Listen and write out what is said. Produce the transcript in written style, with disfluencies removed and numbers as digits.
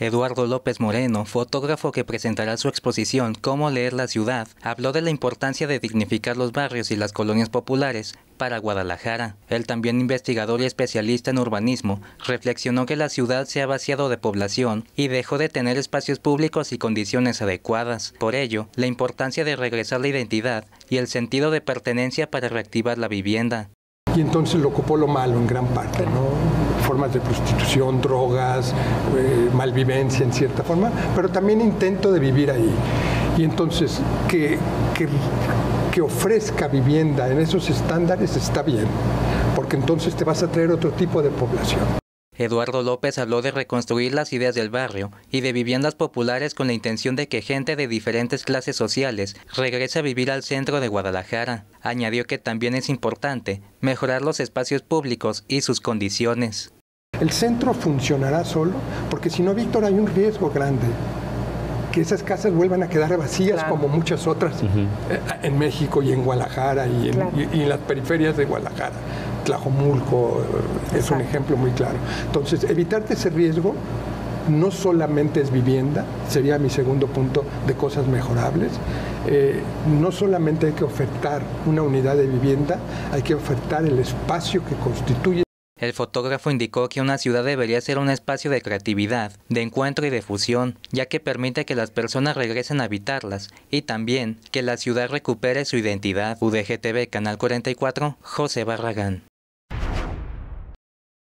Eduardo López Moreno, fotógrafo que presentará su exposición Cómo leer la ciudad, habló de la importancia de dignificar los barrios y las colonias populares para Guadalajara. Él, también investigador y especialista en urbanismo, reflexionó que la ciudad se ha vaciado de población y dejó de tener espacios públicos y condiciones adecuadas. Por ello, la importancia de regresar la identidad y el sentido de pertenencia para reactivar la vivienda. Y entonces lo ocupó lo malo en gran parte, ¿no? Formas de prostitución, drogas, malvivencia en cierta forma, pero también intento de vivir ahí. Y entonces que ofrezca vivienda en esos estándares está bien, porque entonces te vas a traer otro tipo de población. Eduardo López habló de reconstruir las ideas del barrio y de viviendas populares con la intención de que gente de diferentes clases sociales regrese a vivir al centro de Guadalajara. Añadió que también es importante mejorar los espacios públicos y sus condiciones. El centro funcionará solo porque si no, Víctor, hay un riesgo grande que esas casas vuelvan a quedar vacías, claro, como muchas otras en México y en Guadalajara y en las periferias de Guadalajara. Tlajomulco es un ejemplo muy claro. Entonces, evitarte ese riesgo no solamente es vivienda, sería mi segundo punto de cosas mejorables. No solamente hay que ofertar una unidad de vivienda, hay que ofertar el espacio que constituye. El fotógrafo indicó que una ciudad debería ser un espacio de creatividad, de encuentro y de fusión, ya que permite que las personas regresen a habitarlas y también que la ciudad recupere su identidad. UDG TV, Canal 44, José Barragán.